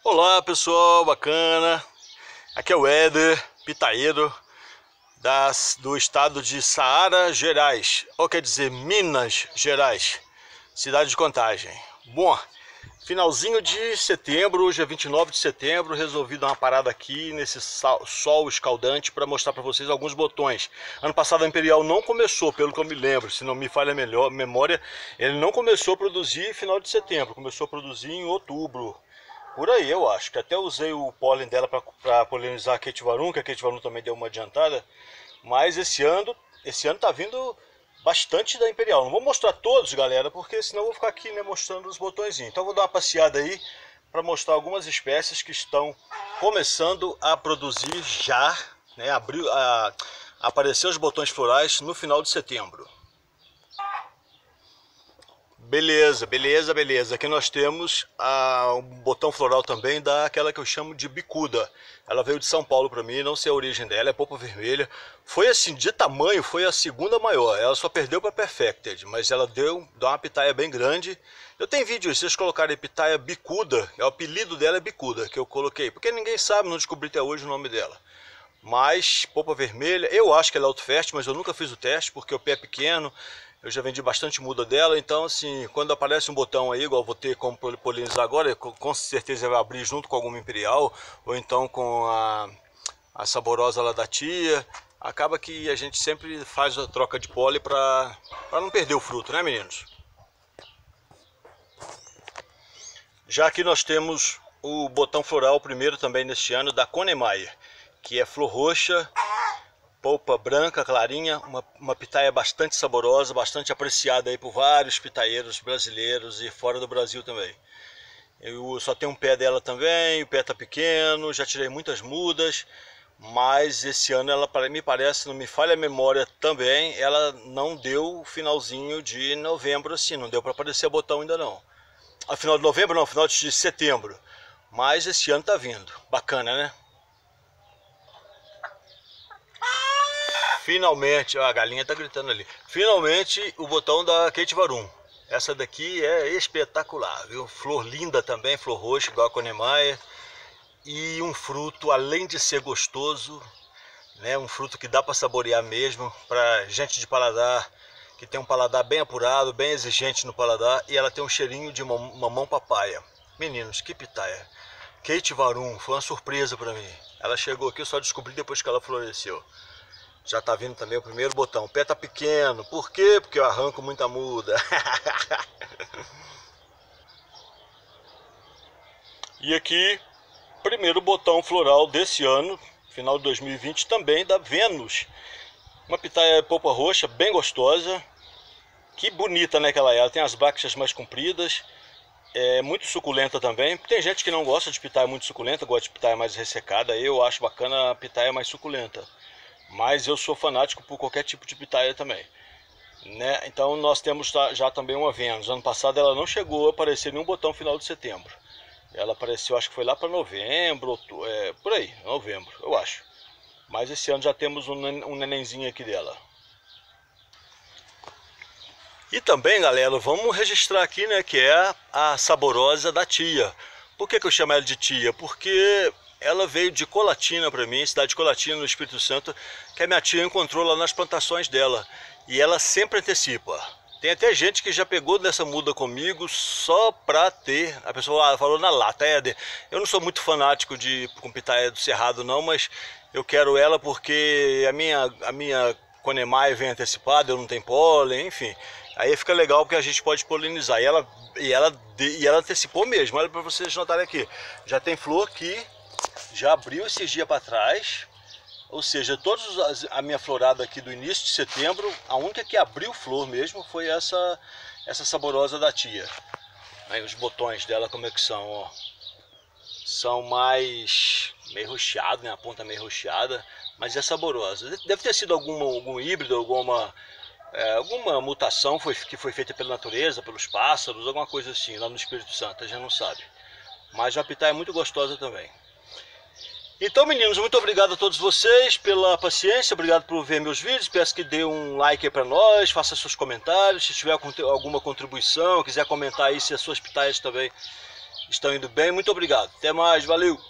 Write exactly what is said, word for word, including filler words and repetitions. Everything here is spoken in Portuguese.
Olá pessoal, bacana, aqui é o Éder, pitaeiro das, do estado de Saara Gerais, ou quer dizer Minas Gerais, cidade de Contagem. Bom, finalzinho de setembro, hoje é vinte e nove de setembro, resolvi dar uma parada aqui nesse sol escaldante para mostrar para vocês alguns botões. Ano passado a Imperial não começou, pelo que eu me lembro, se não me falha a memória, ele não começou a produzir final de setembro, começou a produzir em outubro. Por aí, eu acho, que até usei o pólen dela para polinizar a Ketivarum, que a Ketivarum também deu uma adiantada. Mas esse ano, esse ano tá vindo bastante da Imperial. Não vou mostrar todos, galera, porque senão eu vou ficar aqui, né, mostrando os botõezinhos. Então eu vou dar uma passeada aí para mostrar algumas espécies que estão começando a produzir já, né, abriu, a, a aparecer os botões florais no final de setembro. Beleza, beleza, beleza. Aqui nós temos a, um botão floral também daquela que eu chamo de bicuda. Ela veio de São Paulo para mim, não sei a origem dela, é polpa vermelha. Foi assim, de tamanho, foi a segunda maior. Ela só perdeu para Perfected, mas ela deu, deu uma pitaia bem grande. Eu tenho vídeo, se vocês colocarem pitaia bicuda, é o apelido dela é bicuda, que eu coloquei. Porque ninguém sabe, não descobri até hoje o nome dela. Mas, polpa vermelha, eu acho que ela é autofértil, mas eu nunca fiz o teste, porque o pé é pequeno. Eu já vendi bastante muda dela, então assim, quando aparece um botão aí, igual vou ter como polinizar agora, com certeza vai abrir junto com alguma Imperial, ou então com a, a saborosa lá da tia. Acaba que a gente sempre faz a troca de pólen para não perder o fruto, né, meninos? Já aqui nós temos o botão floral primeiro também neste ano da Conemaia, que é flor roxa, polpa branca, clarinha, uma, uma pitaia bastante saborosa, bastante apreciada aí por vários pitaeiros brasileiros e fora do Brasil também. Eu só tenho um pé dela também, o pé tá pequeno, já tirei muitas mudas, mas esse ano ela me parece, não me falha a memória também, ela não deu finalzinho de novembro assim, não deu para aparecer botão ainda não. A final de novembro não, final de setembro, mas esse ano tá vindo, bacana, né? Finalmente, ó, a galinha tá gritando ali. Finalmente o botão da Ketivarum. Essa daqui é espetacular, viu? Flor linda também, flor roxa, igual a Conemaia. E um fruto, além de ser gostoso, né? Um fruto que dá para saborear mesmo, para gente de paladar, que tem um paladar bem apurado, bem exigente no paladar. E ela tem um cheirinho de mamão papaya. Meninos, que pitaia. Ketivarum, foi uma surpresa para mim. Ela chegou aqui, eu só descobri depois que ela floresceu. Já tá vindo também o primeiro botão. O pé tá pequeno. Por quê? Porque eu arranco muita muda. E aqui, primeiro botão floral desse ano, final de dois mil e vinte, também da Vênus. Uma pitaia polpa roxa, bem gostosa. Que bonita, né, que ela é. Ela tem as brácteas mais compridas. É muito suculenta também. Tem gente que não gosta de pitaia muito suculenta, gosta de pitaia mais ressecada. Eu acho bacana a pitaia mais suculenta. Mas eu sou fanático por qualquer tipo de pitaia também, né? Então nós temos já também uma Vênus. Ano passado ela não chegou a aparecer nenhum botão final de setembro. Ela apareceu, acho que foi lá para novembro, é, por aí, novembro, eu acho. Mas esse ano já temos um, um nenenzinho aqui dela. E também, galera, vamos registrar aqui, né, que é a saborosa da tia. Por que que eu chamo ela de tia? Porque ela veio de Colatina para mim, cidade de Colatina, no Espírito Santo, que a minha tia encontrou lá nas plantações dela. E ela sempre antecipa. Tem até gente que já pegou dessa muda comigo só pra ter. A pessoa falou na lata, Éder, eu não sou muito fanático de com pitaia do Cerrado não, mas eu quero ela porque a minha, a minha Conemaia vem antecipada, eu não tenho pólen, enfim. Aí fica legal porque a gente pode polinizar. E ela, e ela, e ela antecipou mesmo, olha para vocês notarem aqui. Já tem flor que já abriu esses dias para trás, ou seja, todos a minha florada aqui do início de setembro, a única que abriu flor mesmo foi essa essa saborosa da tia. Aí os botões dela como é que são, ó. São mais meio roxeado, né? A ponta meio roxeada, mas é saborosa. Deve ter sido alguma, algum híbrido, alguma é, alguma mutação foi, que foi feita pela natureza, pelos pássaros, alguma coisa assim, lá no Espírito Santo, a gente não sabe. Mas a pitaia é muito gostosa também. Então, meninos, muito obrigado a todos vocês pela paciência, obrigado por ver meus vídeos, peço que dê um like aí para nós, faça seus comentários, se tiver alguma contribuição, quiser comentar aí se as suas pitaias também estão indo bem. Muito obrigado. Até mais, valeu!